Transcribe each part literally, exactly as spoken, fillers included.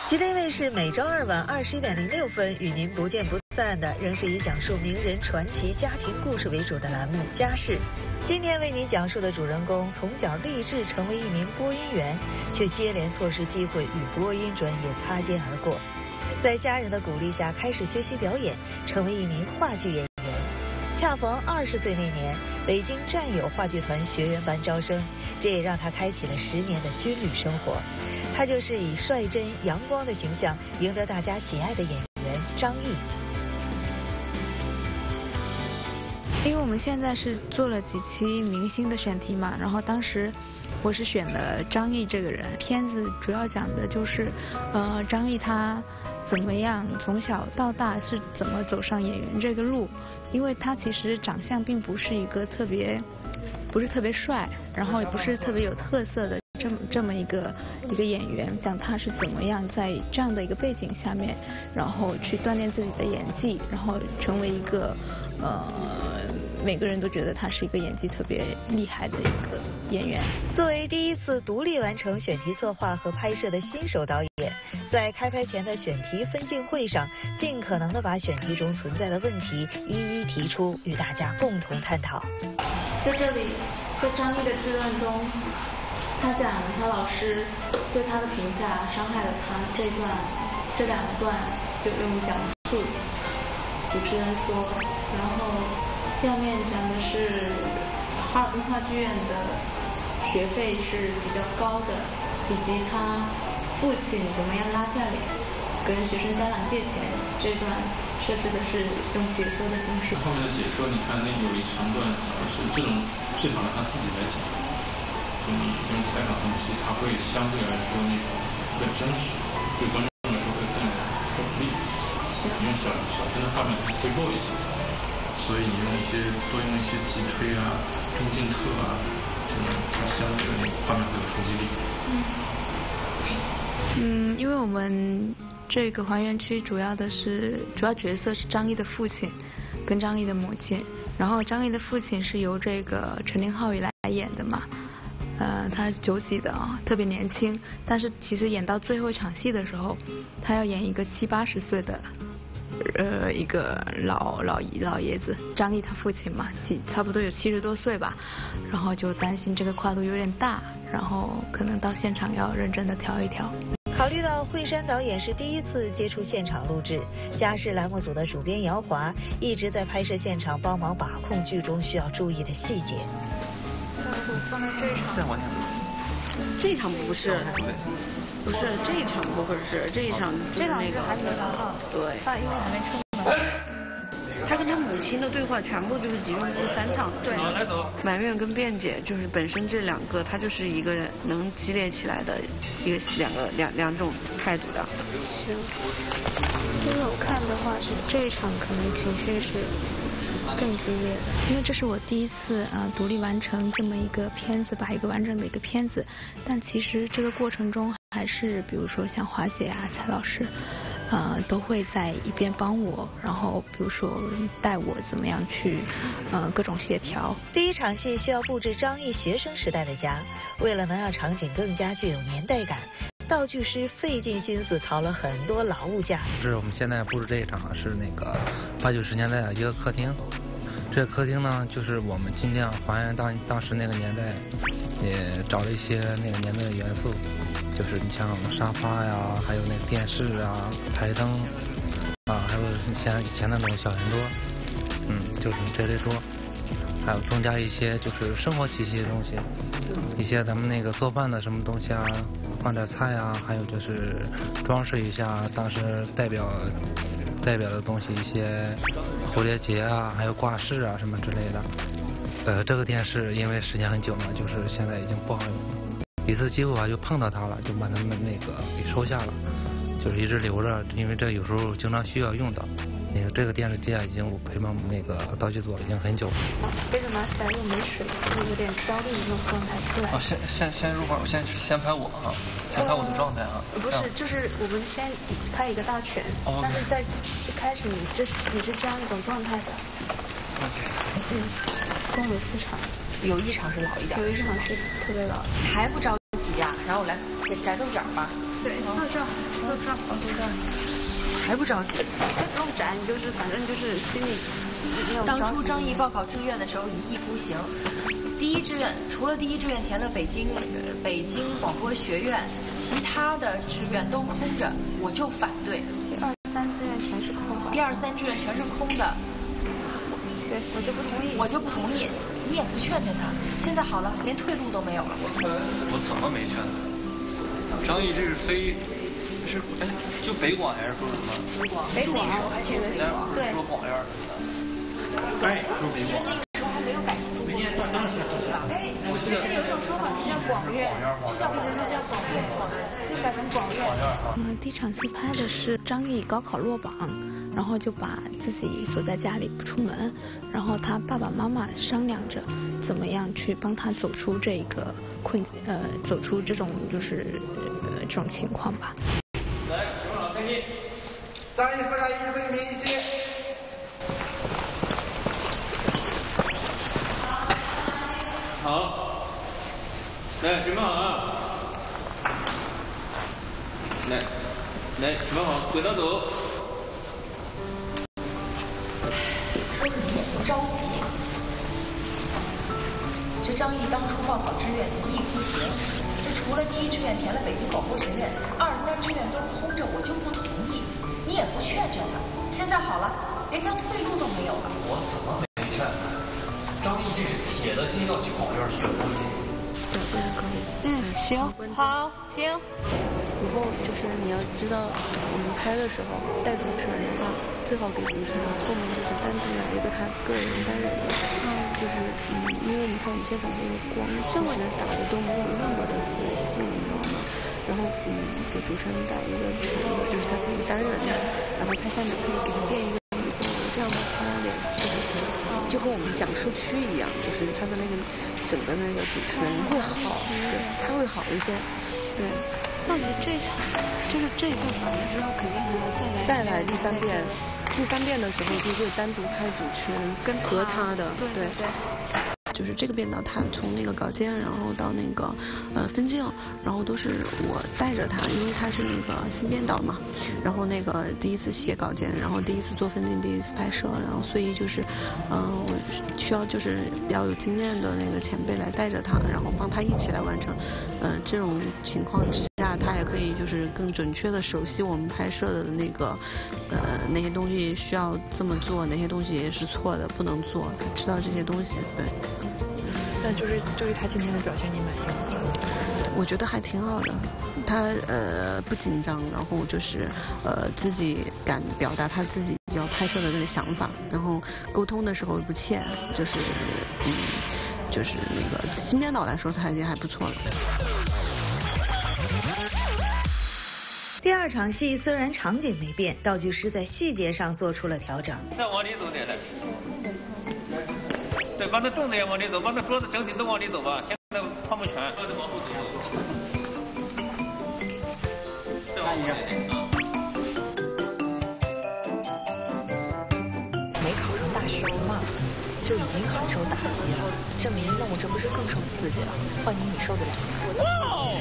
吉林卫视每周二晚二十一点零六分与您不见不散的，仍是以讲述名人传奇家庭故事为主的栏目《家事》。今天为您讲述的主人公从小立志成为一名播音员，却接连错失机会与播音专业擦肩而过。在家人的鼓励下，开始学习表演，成为一名话剧演员。恰逢二十岁那年，北京战友话剧团学员班招生，这也让他开启了十年的军旅生活。他就是以率真阳光的形象赢得大家喜爱的演员张译。 因为我们现在是做了几期明星的选题嘛，然后当时我是选了张译这个人。片子主要讲的就是，呃，张译他怎么样从小到大是怎么走上演员这个路，因为他其实长相并不是一个特别，不是特别帅，然后也不是特别有特色的。这么这么一个一个演员，讲他是怎么样在这样的一个背景下面，然后去锻炼自己的演技，然后成为一个呃每个人都觉得他是一个演技特别厉害的一个演员。 作为第一次独立完成选题策划和拍摄的新手导演，在开拍前的选题分镜会上，尽可能的把选题中存在的问题一一提出，与大家共同探讨。 在这里，在张译的自传中，他讲他老师对他的评价伤害了他，这一段这两段就用讲述。主持人说，然后下面讲的是哈尔滨话剧院的学费是比较高的，以及他父亲怎么样拉下脸跟学生家长借钱，这段设置的是用解说的形式。 后面的解说，你看那有一长段讲的是这种最好让他自己来讲。你用采访分析，它会相对来说那个更真实，对观众来说会更说服力。你用小小片的画面会弱一些，所以你用一些多用一些急推啊、中镜特啊，这种它相对的画面会有冲击力。 嗯，因为我们这个还原区主要的是主要角色是张译的父亲跟张译的母亲，然后张译的父亲是由这个陈宁浩宇来演的嘛。呃，他是九几的啊，特别年轻，但是其实演到最后一场戏的时候，他要演一个七八十岁的，呃，一个老老老爷子，张译他父亲嘛，七差不多有七十多岁吧，然后就担心这个跨度有点大，然后可能到现场要认真的调一调。 考虑到惠山导演是第一次接触现场录制，家事栏目组的主编姚华一直在拍摄现场帮忙把控剧中需要注意的细节。 我放在这一场， 再往前这一场不是，不是这一场不会是这一场就是那个还没到号， 对， 他因为还没出门。 他跟他母亲的对话全部就是集中在这三场， 对， 埋怨跟辩解就是本身这两个，它就是一个能激烈起来的一个两个两两种态度的。 行，因为我看的话是这一场可能情绪是更激烈的，因为这是我第一次啊、呃、独立完成这么一个片子，把一个完整的一个片子，但其实这个过程中还是比如说像华姐啊、蔡老师，呃都会在一边帮我，然后比如说带我怎么样去呃各种协调。 第一场戏需要布置张译学生时代的家，为了能让场景更加具有年代感，道具师费尽心思淘了很多老物件。 是我们现在布置这一场是那个八九十年代的一个客厅。这个客厅呢，就是我们尽量还原当当时那个年代，也找了一些那个年代的元素，就是你像沙发呀，还有那个电视啊、台灯啊，还有像以前那种小圆桌，嗯，就是这类桌，还有增加一些就是生活气息的东西，一些咱们那个做饭的什么东西啊，放点菜啊，还有就是装饰一下当时代表。代表的东西，一些蝴蝶结啊，还有挂饰啊什么之类的。呃，这个电视因为时间很久了，就是现在已经不好用。一次机会吧，就碰到它了，就把它们那个给收下了，就是一直留着，因为这有时候经常需要用到。那个这个电视机啊，已经我陪伴那个道具组已经很久了。 杯子拿起来又没水，就有点焦虑的那种状态出来。 哦，先先先入会，我先先拍我啊，先拍我的状态啊。 不是，就是我们先拍一个大全，哦、但是在一开始你这你是这样一种状态的。 OK。 嗯，共有四场， 有一场是老一点， 有一场是特别老。 还不着急呀、啊？ 然后来给摘豆角吧。 对，豆角，豆角，哦，豆角。 还不着急？ 不用摘，你就是反正就是心里。 当初张毅报考志愿的时候一意孤行，第一志愿除了第一志愿填了北京呃北京广播学院，其他的志愿都空着，我就反对。 第二三志愿全是空的。 第二三志愿全是空的。 对，我就不同意。 我就不同意，你也不劝劝他。现在好了，连退路都没有了。 我怎么没劝他？张毅这是非是哎，就北广还是说什么？ 北广。 北广还是北广？ 对。 说广院。 哎，说北广。 那个时候还没有改名。 没念上当时是吧？ 哎，我记得有这种说法，叫广院，叫不是说叫广院，广院就改成广院。 嗯，第一场戏拍的是张毅高考落榜，然后就把自己锁在家里不出门，然后他爸爸妈妈商量着怎么样去帮他走出这个困呃走出这种就是呃这种情况吧。 来，有老开机，三一四个一四一零一七。好，来准备好啊！来，来准备好，轨道走。 说你也不着急。这张毅当初报考志愿一意孤行，这除了第一志愿填了北京广播学院，二三志愿都空着，我就不同意。你也不劝劝他。现在好了，连条退路都没有了。 我怎么没劝他？张毅这是铁了心要去广院学播音。 对，这是可以。 嗯，行，好，停。 以后就是你要知道，我们拍的时候带主持人的话，最好给主持人后面就是单独来一个他个人单人的，嗯，就是嗯，因为你看以前很多的光这么的打的都没有那么的仔细，你知道吗？然后嗯，给主持人带一个一个就是他自己单人的，然后他下面可以给他垫一个女的，这样的他脸就是就和我们讲述区一样，就是他的那个整个那个主持人会好，对，他会好一些，对。 那你这场就是这一段完了之后，肯定还要再来再来第三遍，第三遍的时候就会单独拍主持人跟和他的， 对对对。 就是这个编导他从那个稿件，然后到那个呃分镜，然后都是我带着他，因为他是那个新编导嘛，然后那个第一次写稿件，然后第一次做分镜，第一次拍摄，然后所以就是嗯、呃、我需要就是比较有经验的那个前辈来带着他，然后帮他一起来完成，呃这种情况之下他也可以就是更准确的熟悉我们拍摄的那个呃哪些东西需要这么做，哪些东西是错的不能做，知道这些东西，对。 那就是对于他今天的表现，你满意吗？ 我觉得还挺好的，他呃不紧张，然后就是呃自己敢表达他自己要拍摄的那个想法，然后沟通的时候不怯，就是嗯就是那个新编导来说他已经还不错了。 第二场戏虽然场景没变，道具师在细节上做出了调整。 再往里走点来。对，把那凳子也往里走，把那桌子整体都往里走吧。现在放不全，桌子往后走。再往里。 没考上大学嘛，就已经很受打击了。这么一弄，这不是更受刺激了？换你，你受得了吗？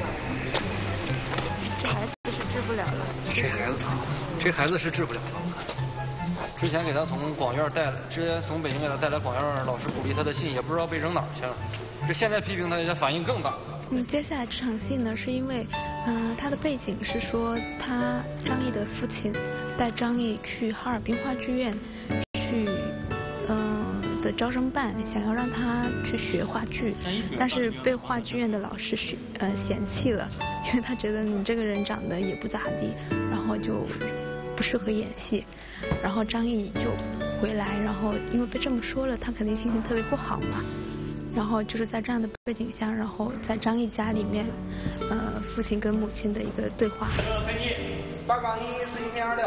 这孩子是治不了了。 这孩子，这孩子是治不了了。之前给他从广院带来，之前从北京给他带来广院老师鼓励他的信，也不知道被扔哪儿去了。这现在批评他，他反应更大。 嗯，接下来这场戏呢，是因为，嗯、呃，他的背景是说，他张毅的父亲带张毅去哈尔滨话剧院去，嗯、呃、的招生办，想要让他去学话剧，但是被话剧院的老师是呃嫌弃了，因为他觉得你这个人长得也不咋地，然后就不适合演戏，然后张毅就回来，然后因为被这么说了，他肯定心情特别不好嘛。然后就是在这样的背景下，然后在张毅家里面，呃，父亲跟母亲的一个对话。 八杠一四一平二六。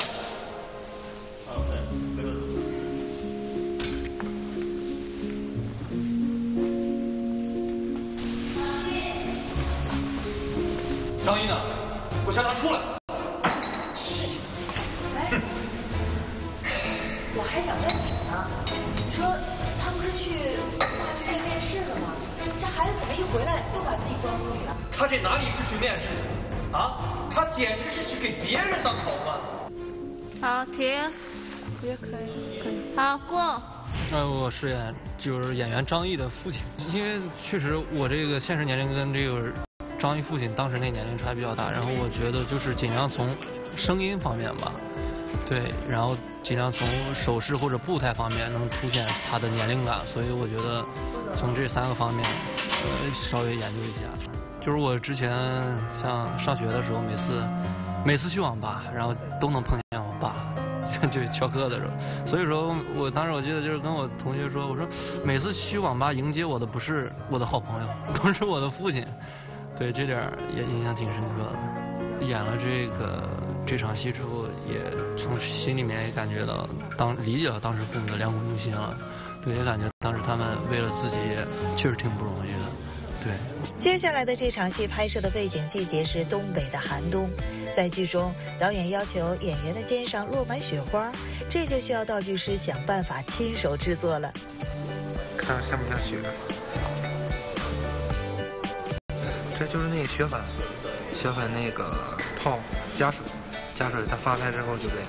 张一呢？给我叫他出来！ 气死！哎，我还想问你呢，你说他不是去话剧院面试了吗？这孩子怎么一回来又把自己关屋里了？ 他这哪里是去面试啊？他简直是去给别人当考官。 好，停。也可以，可以。好，过。 呃，我饰演就是演员张译的父亲，因为确实我这个现实年龄跟这个张译父亲当时那年龄差比较大，然后我觉得就是尽量从声音方面吧，对，然后尽量从手势或者步态方面能凸显他的年龄感，所以我觉得从这三个方面呃稍微研究一下。就是我之前像上学的时候，每次每次去网吧，然后都能碰见我爸。就翘课的时候，所以说我当时我记得就是跟我同学说，我说每次去网吧迎接我的不是我的好朋友，都是我的父亲。对，这点也印象挺深刻的。演了这个这场戏之后，也从心里面也感觉到当理解了当时父母的良苦用心了。对，也感觉当时他们为了自己也确实挺不容易的。对。 接下来的这场戏拍摄的背景季节是东北的寒冬。在剧中，导演要求演员的肩上落满雪花，这就需要道具师想办法亲手制作了。 看像不像雪？这就是那个雪粉，雪粉那个泡加水，加水它发开之后就这样。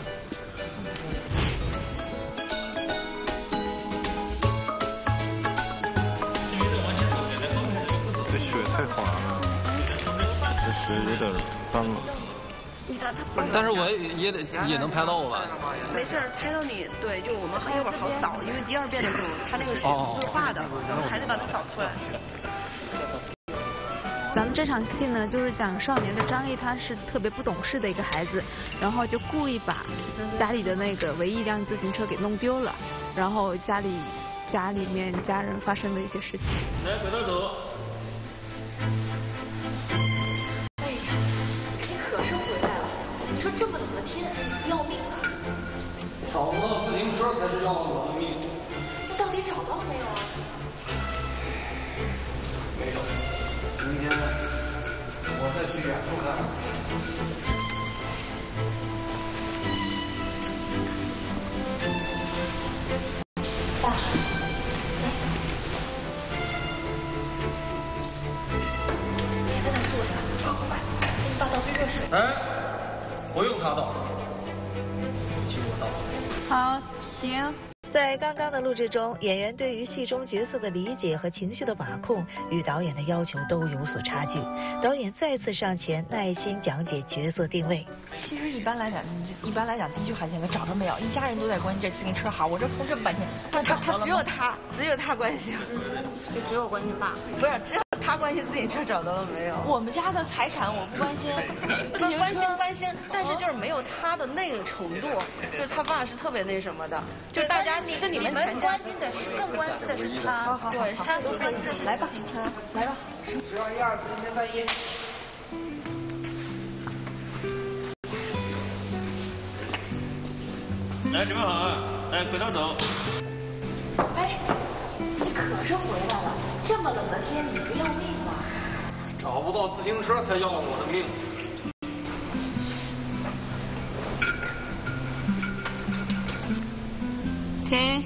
这雪太滑了，这水有点脏了。 他他但是我也得也能拍到我吧？ 没事，拍到你。对，就我们一会儿好扫，因为第二遍的时候他那个雪不是化的，然后还得把它扫出来。 咱们这场戏呢，就是讲少年的张译，他是特别不懂事的一个孩子，然后就故意把家里的那个唯一一辆自行车给弄丢了，然后家里家里面家人发生的一些事情。 来，拐道走。 说这么冷的天，要命啊！ 找不到自行车才是要了我的命。 那到底找到没有啊？ 没有。明天我再去远处看。 大，来，你在那坐着，快快，给你倒倒杯热水。 哎。不用他倒，请我倒。 好，行。 在刚刚的录制中，演员对于戏中角色的理解和情绪的把控，与导演的要求都有所差距。导演再次上前，耐心讲解角色定位。 其实一般来讲，一般来讲，第一句话先问找着没有，一家人都在关心这自行车好，我这疯这么半天， 他他他只有他，只有他关心，就只有关心爸， 不是只有他关心自行车找到了没有。 我们家的财产我不关心， 他关心关心，但是就是没有他的那个程度，就是他爸是特别那什么的，就是大家是你们全家关心的是更关心的是他， 好好对，他都关心这来吧，来吧， 十二一二，自行车在一。 来，准备好啊！来，轨道走。 哎，你可是回来了，这么冷的天，你不要命吗？ 找不到自行车才要了我的命。 停。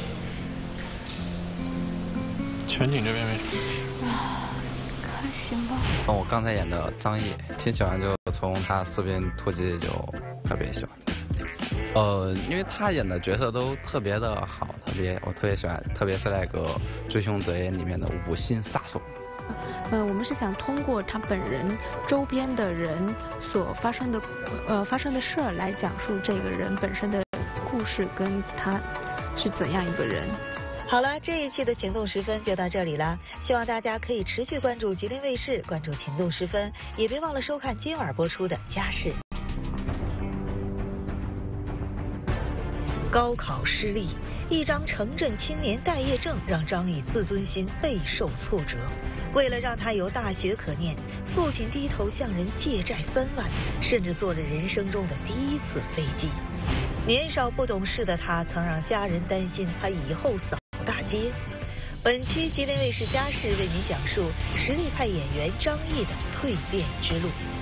全景这边没事。 还行吧。 我刚才演的张译，挺喜欢，就从他《士兵突击》就特别喜欢。呃，因为他演的角色都特别的好，特别我特别喜欢，特别是那个《追凶者》里面的五星杀手。 呃，我们是想通过他本人周边的人所发生的呃发生的事儿来讲述这个人本身的故事跟他是怎样一个人。 好了，这一期的情动十分就到这里了，希望大家可以持续关注吉林卫视，关注情动十分，也别忘了收看今晚播出的家事。高考失利，一张城镇青年待业证让张译自尊心备受挫折。为了让他有大学可念，父亲低头向人借债三万，甚至做了人生中的第一次飞机。年少不懂事的他，曾让家人担心他以后扫大街。本期吉林卫视家事为您讲述实力派演员张译的蜕变之路。